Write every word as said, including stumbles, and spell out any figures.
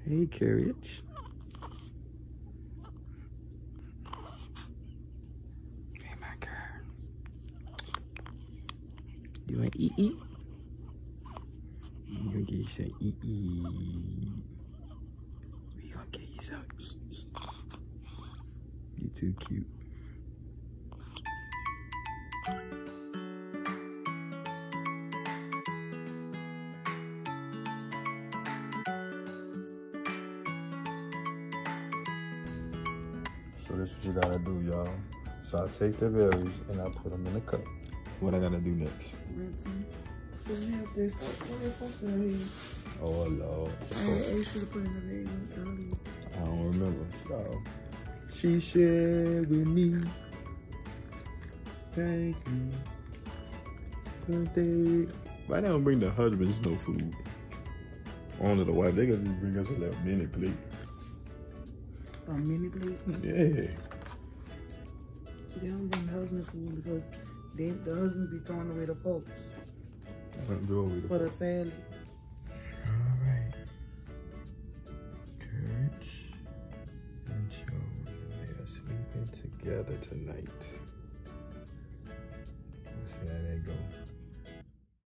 Hey, Courage. Hey, my girl. You want eat eat? You gonna get you some eat eat. We gonna get you some eat eat. You too cute. So this is what you gotta do, y'all. So I take the berries and I put them in a cup. What I gotta do next? Rinse them. Put them out there. Put that fuck in the head. Oh, Lord. I asked you to put in the bag. I don't remember. So she shared with me. Thank you. Birthday. Why they don't bring the husbands no food? Only the wife. They gotta just bring us a little mini plate. A mini plate? Yeah. They don't bring the husband food because they, the husband be throwing away the folks. For the salad. All right. Courage and Joe, they are sleeping together tonight. Let's see how that go.